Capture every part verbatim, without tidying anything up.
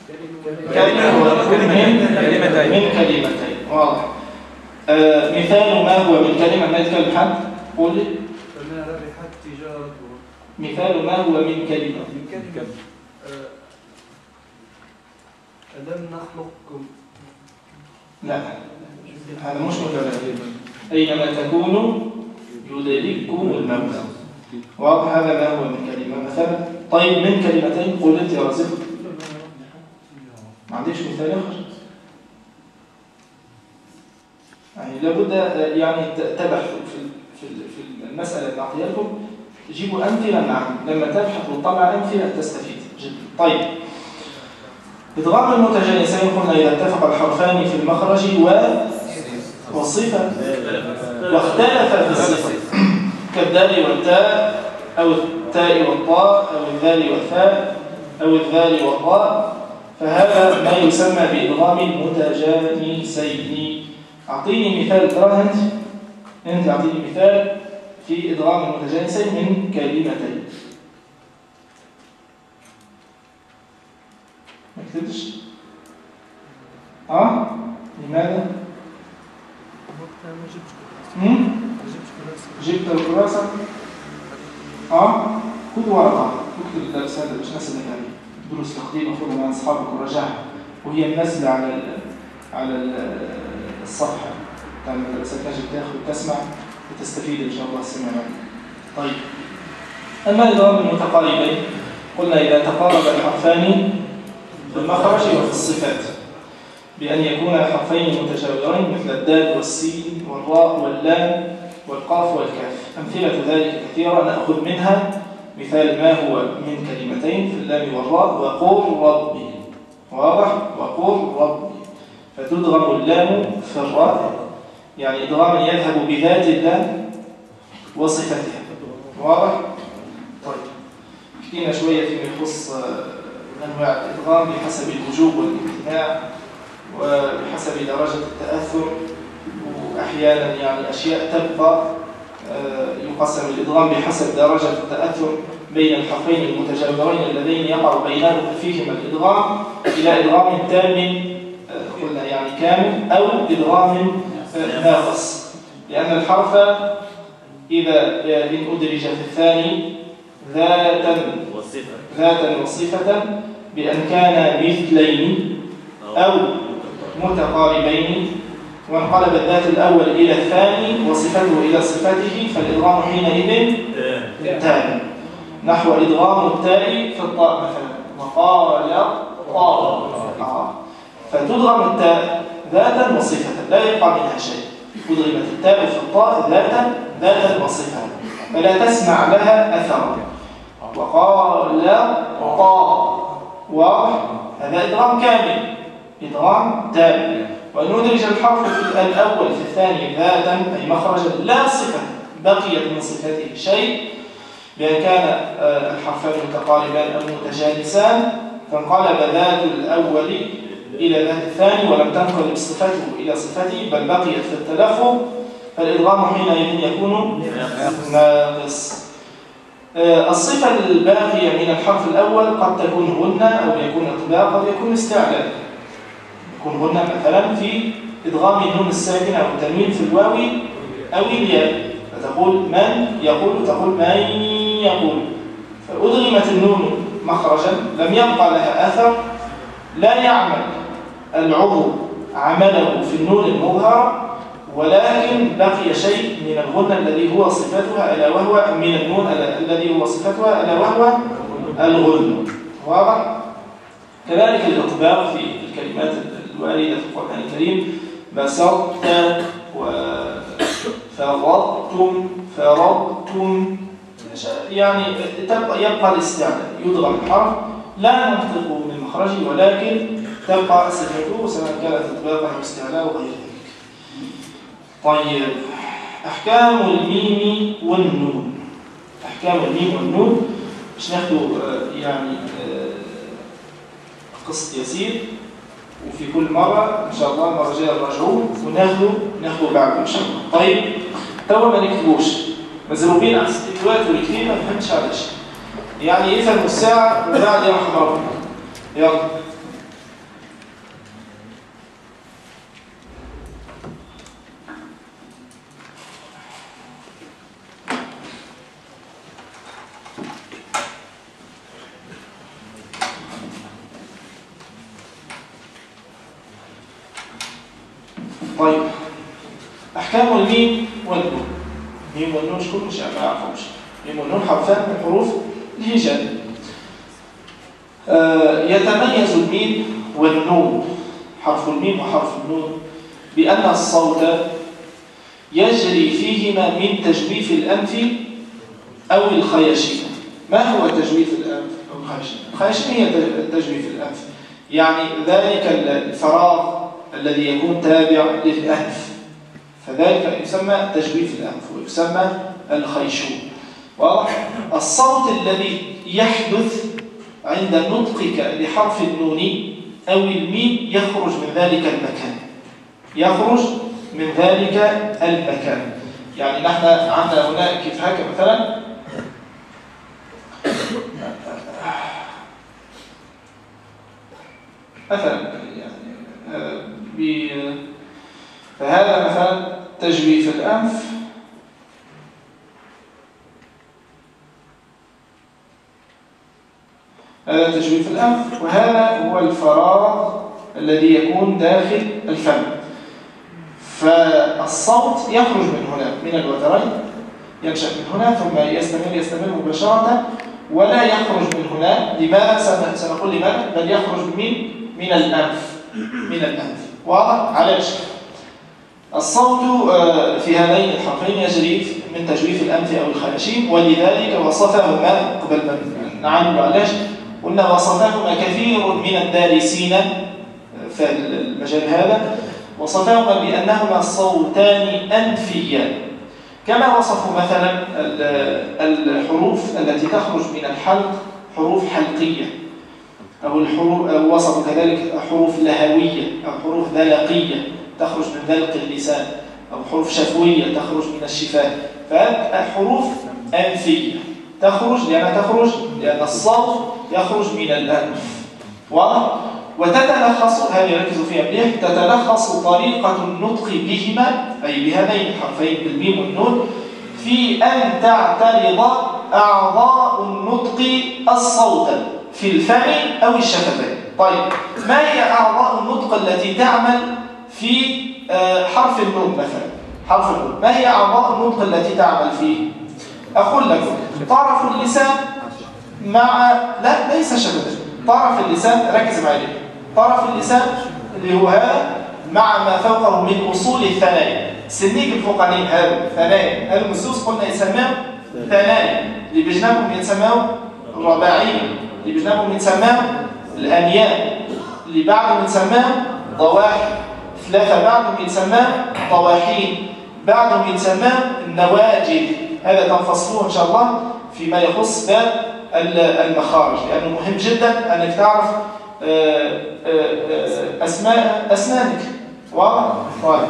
كلمة من من كلمتين. واضح. آه مثال ما هو من كلمة؟ ما يتكلم حد؟ قول لي. فما ربحت تجارته. مثال ما هو من كلمة؟ من كلمة. آه ألم نخلقكم. لا هذا مش متلازم. أينما تكونوا يدرككم الموت. واضح. هذا ما هو من كلمة مثلا. طيب من كلمتين قول انت يا رزق. ما عنديش مثال آخر. يعني لابد يعني تبحثوا في في في المسألة اللي أعطيها لكم، جيبوا أمثلة معكم. لما تبحث وتطلع أمثلة تستفيد جدا. طيب إدغام المتجانسين قلنا إذا اتفق الحرفان في المخرج والصفة واختلف في الصفة كالدال والتاء أو التاء والطاء أو الذال والثاء أو الذال والطاء، فهذا ما يسمى بإدغام المتجانسين. أعطيني مثال ترى أنت أنت أعطيني مثال في إدغام المتجانسين من كلمتين. ما كتبتش؟ أه؟ لماذا؟ جبت الكراسة؟ أه؟ خذ ورقة اكتب الدرس هذا باش نسألك عليه. دروس تقديم المفروض مع أصحابك وراجعها، وهي منزلة على ال على الصفحة بتاع المدرسة، تنجم تاخذ وتسمع وتستفيد إن شاء الله السمع معك. طيب أما إدغام المتقاربين قلنا إذا تقارب الحرفان في المخرج وفي الصفات بأن يكون حرفين متجاورين مثل الدال والسين والراء واللام والقاف والكاف. أمثلة ذلك كثيرة نأخذ منها مثال ما هو من كلمتين في اللام والراء. وقل ربي. واضح؟ وقل ربي. فتدغم اللام في الراء، يعني إدغاما يذهب بذات اللام وصفتها. واضح؟ طيب حكينا شوية فيما يخص أنواع الإدغام بحسب الوجوب والامتناع وبحسب درجة التأثر، وأحيانا يعني أشياء تبقى يقسم الإدغام بحسب درجة التأثر بين الحرفين المتجاورين اللذين يقع بينهما فيهما الإدغام إلى إدغام تام قلنا يعني كامل أو إدغام ناقص، لأن الحرف إذا إن أدرج في الثاني ذاتا ذاتا وصفة بأن كان مثلين أو متقاربين وانقلب الذات الأول إلى الثاني وصفته إلى صفته، فالإدغام حينئذ تام. نحو إدغام التاء في الطاء مثلا وقال طاء، فتدغم التاء ذاتا وصفة لا يبقى منها شيء. أدغمت التاء في الطاء ذاتا ذاتا وصفة فلا تسمع لها أثرا. وقال طاء واضح، هذا إدغام كامل إدغام تام. وندرج الحرف في الأول في الثاني ذاتا أي مخرجا لا صفة بقيت من صفته شيء، بأن كان الحرفان متقاربان أو متجانسان فانقلب ذات الأول إلى ذات الثاني ولم تنقلب صفته إلى صفته بل بقيت في التلفظ، فالإدغام حينئذ يكون ناقص. الصفة الباقية من الحرف الأول قد تكون غنة أو يكون إطباق أو يكون استعلاء. يكون غنة مثلا في إدغام النون الساكنة أو التنوين في الواو أو الياء، فتقول من يقول تقول من يقول، فأدغمت النون مخرجا لم يبقى لها أثر، لا يعمل العضو عمله في النون المظهرة ولكن بقي شيء من الغنة الذي هو صفتها ألا وهو من النون الذي هو صفتها ألا وهو الغنة. واضح؟ كذلك الإطباق في الكلمات الواردة في القرآن الكريم بسطت وفرضتم فرضتم، يعني يبقى الاستعلاء يدغم الحرف لا ننطق من مخرجه ولكن تبقى صفته سواء كانت إطباقا أو استعلاء وغير ذلك. طيب أحكام الميم والنون. أحكام الميم والنون مش ناخده يعني قسط يسير، وفي كل مرة إن شاء الله المرة الجاية نراجعوه وناخده ناخده بعده إن شاء الله. طيب توا ما نكتبوش مزروبين على الاستكوات والكتيب ما فهمتش على شيء، يعني يفهموا الساعة وبعد يرحم ربنا. يلا طيب أحكام الميم والنون. ميم والنون شكون مش ما يعرفهمش. ميم والنون حرفان من حروف الهجاء. آه يتميز الميم والنون، حرف الميم وحرف النون، بأن الصوت يجري فيهما من تجويف الأنف أو الخياشيم. ما هو تجويف الأنف أو الخياشيم؟ الخياشيم هي تجويف الأنف، يعني ذلك الفراغ الذي يكون تابع للأنف، فذلك يسمى تجويف الأنف ويسمى الخيشوم. واضح؟ الصوت الذي يحدث عند نطقك لحرف النون أو الميم يخرج من ذلك المكان، يخرج من ذلك المكان. يعني نحن عندنا هنا كيف هكا مثلا مثلا يعني فهذا مثلا تجويف الأنف، هذا تجويف الأنف، وهذا هو الفراغ الذي يكون داخل الفم. فالصوت يخرج من هنا من الوترين، ينشأ من هنا ثم يستمر يستمر مباشرة ولا يخرج من هنا. لماذا؟ سنقول لماذا؟ بل يخرج من من الأنف، من الأنف. واضح؟ على الشكل الصوت في هذين الحرفين يجري من تجويف الأنف أو الخياشيم، ولذلك وصفهما قبل ما نعلم علاش قلنا وصفهما كثير من الدارسين في المجال هذا، وصفهما بأنهما صوتان أنفيان، كما وصفوا مثلا الحروف التي تخرج من الحلق حروف حلقية، أو الحروف أو وصفوا كذلك حروف لهوية أو حروف ذلقية تخرج من ذلق اللسان، أو حروف شفوية تخرج من الشفاه. فالحروف أنفية تخرج لأنها تخرج لأن الصوت يخرج من الأنف. واضح؟ وتتلخص، هذه ركزوا فيها مليح، تتلخص طريقة النطق بهما أي بهذين الحرفين بالميم والنون في أن تعترض أعضاء النطق الصوت في الفم أو الشفتين. طيب ما هي أعضاء النطق التي تعمل في حرف النون مثلا؟ حرف النون ما هي أعضاء النطق التي تعمل فيه؟ أقول لكم طرف اللسان مع لا ليس شفتين، طرف اللسان، ركز معي، طرف اللسان اللي هو هذا مع ما فوقه من أصول الثنايا، سنيك الفوقانيين هذا ثنايا، هذا المسوس قلنا يسماه ثنايا، اللي بجنبهم يتسماه الرباعية، اللي بجنبهم يتسماه الأنياب، اللي بعدهم يتسماه ضواحي، ثلاثة بعدهم يتسماه طواحين، بعدهم يتسماه النواجذ. هذا تنفصلوه إن شاء الله فيما يخص باب المخارج، لأنه مهم جدا أنك تعرف أسماء أسنانك. واضح؟ طيب.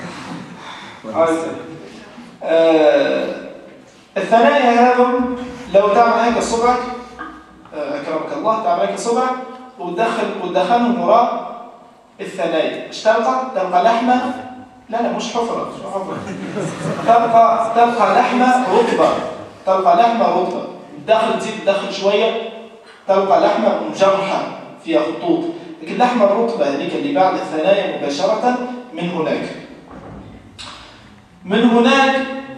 الثنايا هذم لو تعمل هيك صبعك أكرمك الله، تعمل هيك صبعك وتدخل وتدخلهم وراء الثنايا، ايش تلقى؟ تلقى لحمة، لا لا مش حفرة، مش حفرة. تلقى تلقى لحمة رطبة، تلقى لحمة رطبة، داخل تزيد تدخل شوية تلقى لحمة مجرحة فيها خطوط، لكن اللحمة الرطبة هذيك اللي بعد الثنايا مباشرة من هناك. من هناك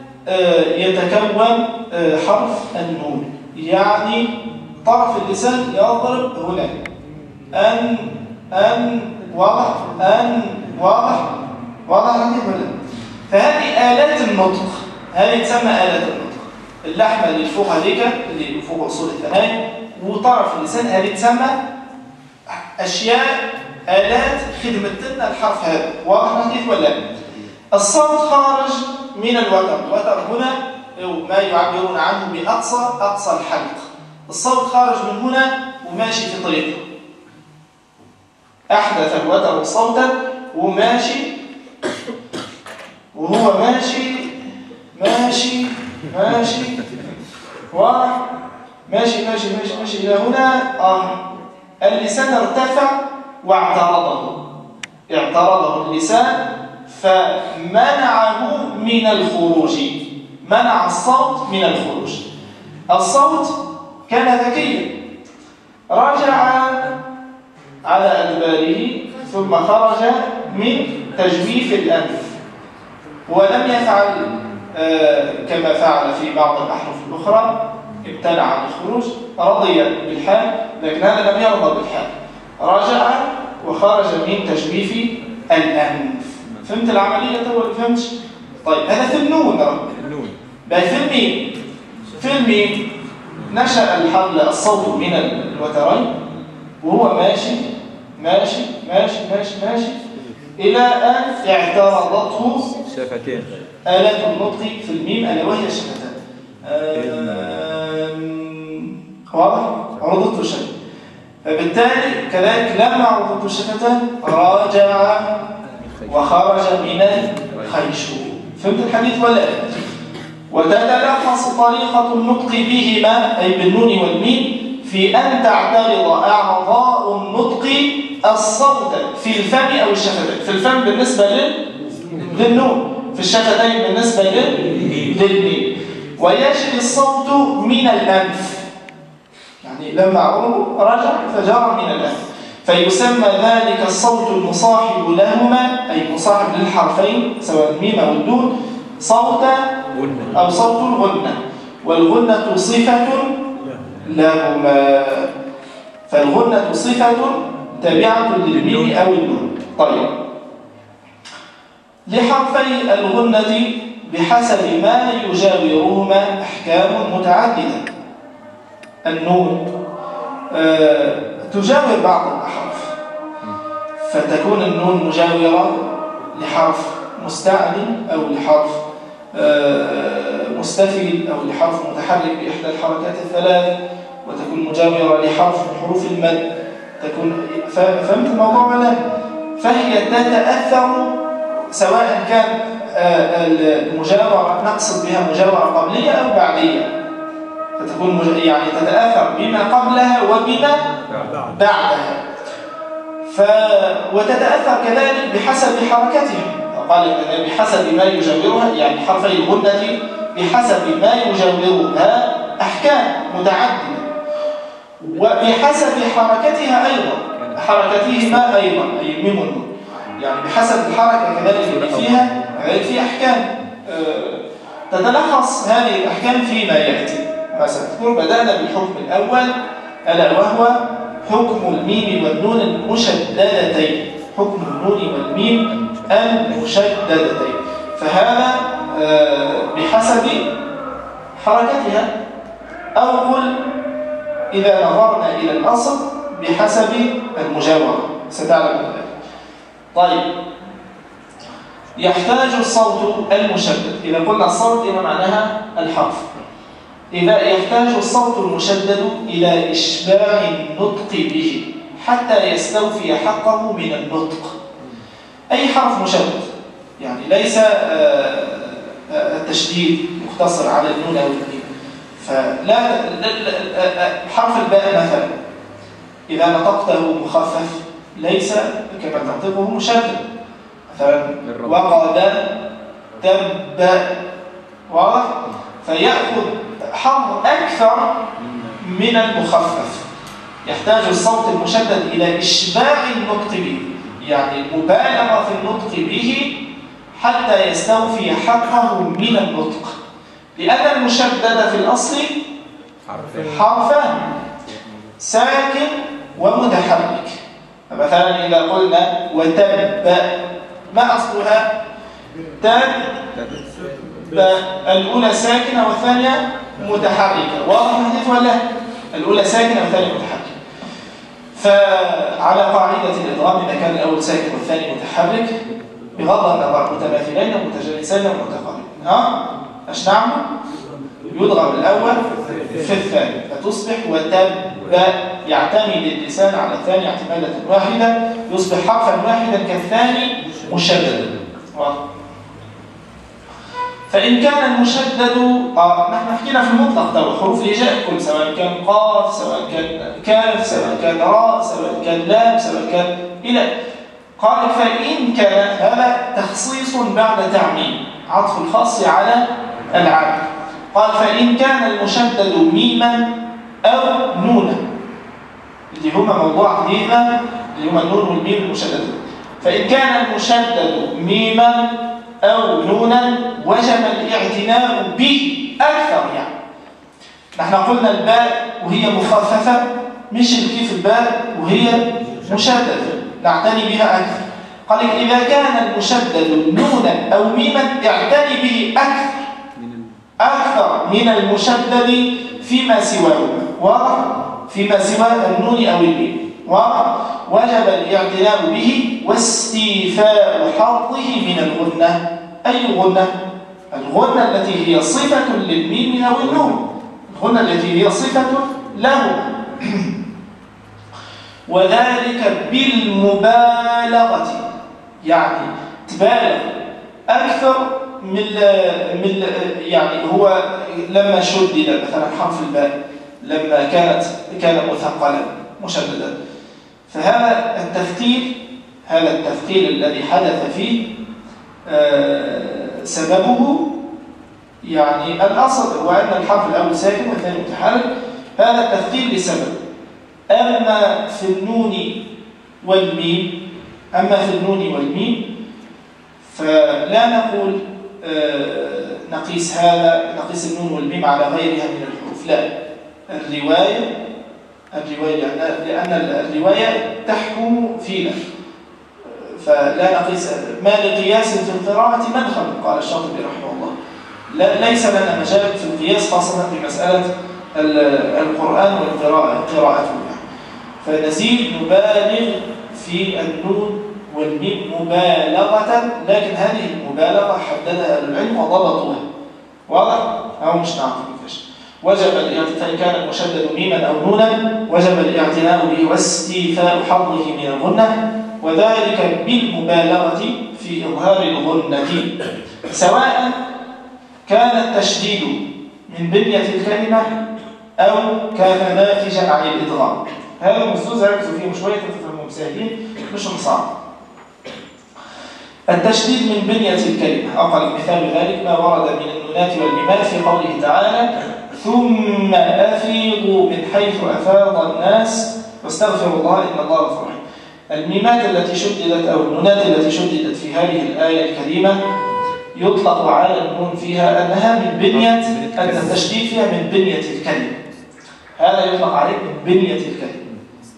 يتكون حرف النون، يعني طرف اللسان يضرب هنا أن أن واضح أن واضح واضح عندي ولا؟ فهذه آلات النطق، هذه تسمى آلات النطق. اللحمة اللي فوق هذيك اللي فوق أصول الثنايا وطرف اللسان هذه تسمى أشياء آلات خدمة لنا الحرف هذا. واضح عندي ولا؟ الصوت خارج من الوتر، الوتر هنا ما يعبرون عنه بأقصى أقصى الحلق. الصوت خارج من هنا وماشي في طريقه، أحدث الوتر صوتا وماشي، وهو ماشي ماشي ماشي واضح، ماشي ماشي ماشي ماشي إلى هنا. آه. اللسان ارتفع واعترضه، اعترضه اللسان فمنعه من الخروج، منع الصوت من الخروج. الصوت كان ذكيا، رجع على أدباره ثم خرج من تجويف الأنف، ولم يفعل آه كما فعل في بعض الأحرف الأخرى، امتنع عن الخروج، رضي بالحال، لكن هذا لم يرضى بالحال، رجع وخرج من تجويف الأنف. فهمت العملية ولا فهمتش؟ طيب هذا في النون النون. بقى في الميم. في الميم نشأ الحبل الصوت من الوترين وهو ماشي ماشي ماشي ماشي ماشي إلى أن اعترضته شفتين آلات النطق في الميم، ألا وهي الشفتان. واضح؟ عرضته شيء، فبالتالي كذلك لما عرضته الشفتان راجع وخرج من الخيشوم. فهمت الحديث ولا لا؟ وتتلخص طريقة النطق بهما أي بالنون والميم في أن تعترض أعضاء النطق الصوت في الفم أو الشفتين. في الفم بالنسبة للنون، في الشفتين بالنسبة للميم، ويجري الصوت من الأنف، يعني لما عرضه رجع فجرى من الأنف، فيسمى ذلك الصوت المصاحب لهما أي مصاحب للحرفين سواء الميم أو الدون صوت أو صوت الغنة، والغنة صفة لهما، فالغنة صفة تابعة للميم أو النون. طيب لحرفي الغنة بحسب ما يجاورهما أحكام متعددة. النون آه تجاور بعض الأحرف، فتكون النون مجاورة لحرف مستعلي أو لحرف آه مستفيد أو لحرف متحرك بإحدى الحركات الثلاث، وتكون مجاورة لحرف من حروف المد. تكون فهمت الموضوع ولا؟ فهي تتأثر سواء كان آه المجاورة نقصد بها مجاورة قبلية أو بعدية، فتكون يعني تتأثر بما قبلها وبما بعدها. ف... وتتأثر كذلك بحسب حركتها، قال بحسب ما يجاورها، يعني حرفي الغنة بحسب ما يجاورها أحكام متعددة، وبحسب حركتها أيضا، حركتهما أيضا أي الميم والنون، يعني بحسب الحركة كذلك اللي فيها في أحكام تتلخص هذه الأحكام فيما يأتي. مثلا تكون بدأنا بالحكم الأول ألا وهو حكم الميم والنون المشددتين، حكم النون والميم المشددتين، فهذا بحسب حركتها، أو قل إذا نظرنا إلى الأصل بحسب المجاورة، ستعلم ذلك. طيب يحتاج الصوت المشدد، إذا قلنا الصوت إذا معناها الحرف، إذا يحتاج الصوت المشدد إلى إشباع النطق به حتى يستوفي حقه من النطق. أي حرف مشدد، يعني ليس التشديد مختصر على النون أو الميم، فلا حرف الباء مثلا إذا نطقته مخفف ليس كما تنطقه مشدد، مثلا وقد تب، واضح؟ فيأخذ حظ أكثر من المخفف. يحتاج الصوت المشدد إلى إشباع النطق به، يعني المبالغة في النطق به حتى يستوفي حقه من النطق، لأن المشدد في الأصل حرفان ساكن ومتحرك. فمثلا إذا قلنا وتب، ما أصلها؟ تب، الأولى ساكنة والثانية متحركة، واضح الحديث ولا؟ الأولى ساكنة والثانية متحركة. فعلى قاعدة الإضغام إذا كان الأول ساكن والثاني متحرك بغض النظر متماثلين ومتجانسين ومتقاربين، ها؟ ايش نعمل؟ يضغم الأول في الثاني فتصبح وتب، يعتمد اللسان على الثاني اعتمادة واحدة، يصبح حرفا واحدا كالثاني مشددا. فإن كان المشدد آه نحن حكينا في المطلق ده حروف الهجاء كل، سواء كان قاف سواء كان كاف سواء كان راء سواء كان لام سواء كان إلى، قال فإن كان، هذا تخصيص بعد تعميم، عطف الخاص على العام. قال فإن كان المشدد ميما أو نونا، اللي هما موضوع حديثنا اللي هما النون والميم المشددة، فإن كان المشدد ميما أو نونا وجب الاعتناء به أكثر. يعني نحن قلنا الباء وهي مخففة مش كيف الباء وهي مشددة نعتني بها أكثر. قال لك إذا كان المشدد نونا أو ميما اعتني به أكثر أكثر من المشدد فيما سواه، واضح؟ فيما سوى النون أو الميم، واضح؟ وجب الاعتناء به واستيفاء حظه من الغنة. أي غنة؟ الغنة التي هي صفة للميم أو النون، الغنة التي هي صفة له. وذلك بالمبالغة، يعني تبالغ أكثر من من يعني هو لما شدد مثلا حرف الباء لما كانت كان مثقلا مشددا، فهذا التثقيل هذا التثقيل الذي حدث فيه سببه يعني الأصل هو أن الحرف الأول ساكن والثاني متحرك، هذا التثقيل لسبب. أما في النون والميم أما في النون والميم فلا نقول آه نقيس هذا نقيس النون والميم على غيرها من الحروف، لا، الرواية الرواية لأن الرواية تحكم فينا، فلا نقيس ما لقياس في القراءة مدخل، قال الشاطبي رحمه الله، لا ليس لنا مجال في القياس خاصة في مسألة القرآن والقراءة قراءته، فنزيد نبالغ في النون والميم مبالغة، لكن هذه المبالغة حددها العلم وضبطوها، واضح؟ أو مش نعرف كيفاش. وجب الاعتناء كان المشدد ميما أو نونا وجب الاعتناء به واستيفاء حظه من الغنة، وذلك بالمبالغة في إظهار الغنة، سواء كان التشديد من بنية الكلمة أو كان ناتجا عن الإدغام. هذا المستوز ركزوا فيه شوية تفهموا مساهلين مش صعب. التشديد من بنية الكلمة، أقل مثال ذلك ما ورد من النونات والميمات في قوله تعالى ثم أفيضوا من حيث أفاض الناس واستغفروا الله إن الله غفور رحيم. الميمات التي شددت أو النونات التي شددت في هذه الآية الكريمة يطلق على النون فيها أنها من بنية أن التشديد فيها من بنية الكلمة، هذا يطلق عليه من بنية الكلمة،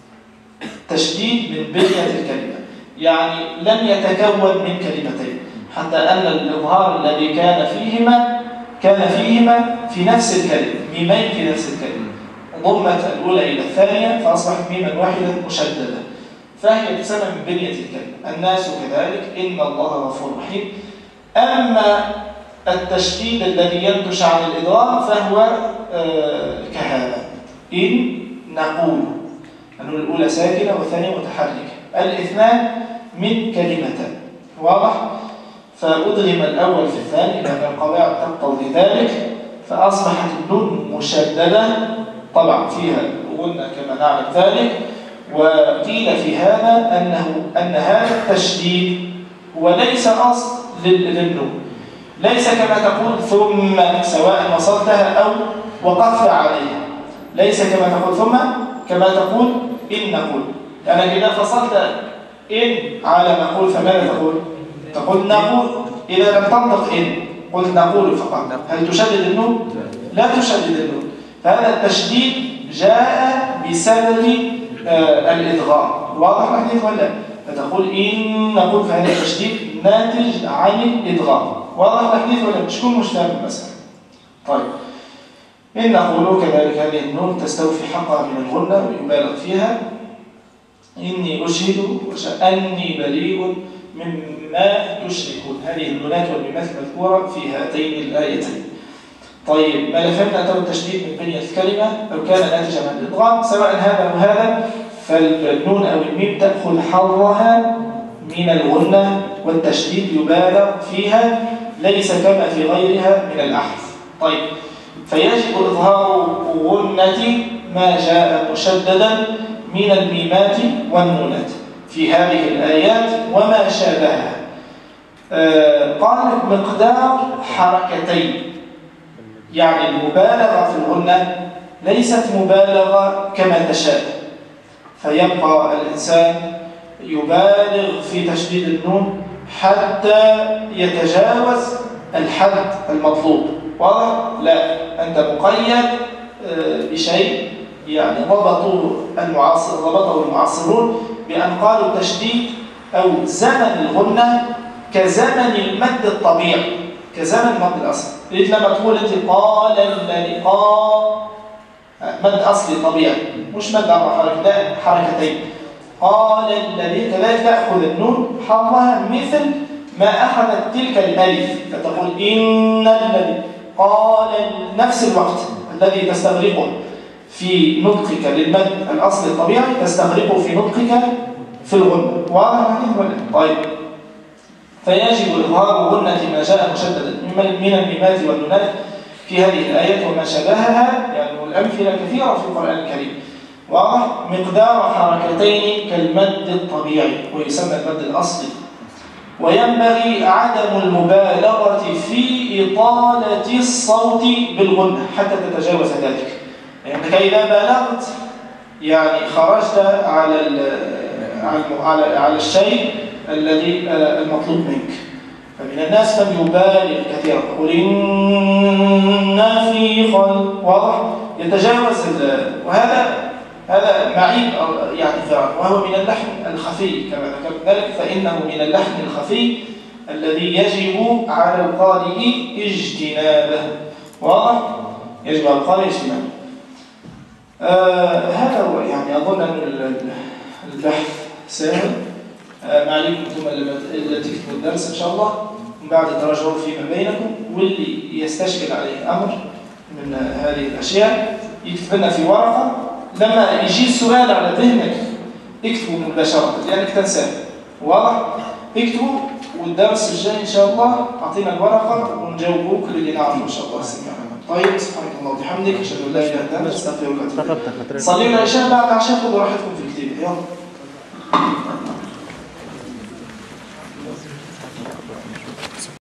تشديد من بنية الكلمة، يعني لم يتكون من كلمتين، حتى أن الإظهار الذي كان فيهما كان فيهما في نفس الكلمة، ميمين في نفس الكلمة، ضمت الأولى إلى الثانية فأصبحت ميما واحدة مشددة، فهي تسمى من بنية الكلمة. الناس كذلك إن الله غفور رحيم. أما التشديد الذي ينتج عن الإدغام فهو آه كهذا إن نقول، أنه الأولى ساكنة والثانية متحركة، الاثنان من كلمتان، واضح؟ فأدغم الأول في الثاني لأن القواعد تقتضي ذلك، فأصبحت النون مشددة طبعا فيها غنة كما نعلم ذلك. وقيل في هذا أنه أن هذا التشديد هو ليس أصل للنون، ليس كما تقول ثم سواء وصلتها أو وقفت عليها، ليس كما تقول ثم كما تقول إن نقول، يعني إذا فصلت إن على نقول فماذا تقول؟ تقول نقول. إذا لم تنطق إن قلت نقول فقط، هل تشدد النون؟ لا تشدد النون. فهذا التشديد جاء بسبب آه الإدغام، واضح الحديث ولا؟ فتقول إن نقول فهذا التشديد ناتج عن الإدغام، واضح الحديث ولا؟ مش كل مش فاهم المسألة. طيب إن نقول كذلك هذه النون تستوفي حقها من الغنة ويبالغ فيها. إني أشهد وأني بريء مما تشركون، هذه النونات والميمات المذكورة في هاتين الآيتين. طيب ما فهمنا أنه التشديد من بنية الكلمة أو كان ناتجا عن الإدغام، سواء هذا أو هذا فالنون أو الميم تأخذ حظها من الغنة والتشديد يبالغ فيها، ليس كما في غيرها من الأحرف. طيب فيجب إظهار غنة ما جاء مشددا من الميمات والنونات في هذه الآيات وما شابهها. آه قال مقدار حركتين، يعني المبالغة في الغنة ليست مبالغة كما تشاء، فيبقى الإنسان يبالغ في تشديد النون حتى يتجاوز الحد المطلوب. واضح؟ لا، أنت مقيد بشيء يعني ضبطوا المعاصر ضبطه المعاصرون بأن قالوا التشديد أو زمن الغنة كزمن المد الطبيعي، كزمن المد الأصلي. لما تقول أنت قال الذي قال مد أصلي طبيعي، مش مد أربع حركات، لا حركتين. قال الذي، كذلك تأخذ النون حظها مثل ما أخذت تلك الألف، فتقول إن الذي قال نفس الوقت الذي تستغرقه في نطقك للمد الأصلي الطبيعي تستغرقه في نطقك في الغنة. واضح ولا؟ طيب، فيجب إظهار غنة ما جاء مشددا من الميمات والنونات في هذه الآيات وما شبهها، يعني والأمثلة كثيرة في القرآن الكريم. واضح؟ مقدار حركتين كالمد الطبيعي ويسمى المد الأصلي. وينبغي عدم المبالغة في إطالة الصوت بالغنة حتى تتجاوز ذلك. لأنك يعني إذا بالغت يعني خرجت على على على الشيء الذي المطلوب منك. فمن الناس من يبالغ كثيرا، يقول إن في خلق، واضح؟ يتجاوز، وهذا هذا معيب يعني فعلا، وهو من اللحن الخفي كما ذكرت ذلك، فإنه من اللحن الخفي الذي يجب على القارئ اجتنابه. واضح؟ يجب على القارئ اجتنابه. آه هذا هو، يعني أظن أن البحث سهل. آه ما عليكم ثم اللي تكتبوا الدرس إن شاء الله من بعد تراجعوا فيما بينكم، واللي يستشكل عليه أمر من هذه الأشياء يكتب لنا في ورقة، لما يجي السؤال على ذهنك اكتبوا مباشرة لأنك تنساه. واضح؟ اكتبوا، والدرس الجاي إن شاء الله أعطينا الورقة ونجاوبوك للي نعرفه إن شاء الله. طيب، سبحانك اللهم وبحمدك، أشهد أن لا إله إلا أنت، أستغفرك وأتوب إليك. صلينا العشاء، بعد العشاء خذوا راحتكم في الكتاب. يلا.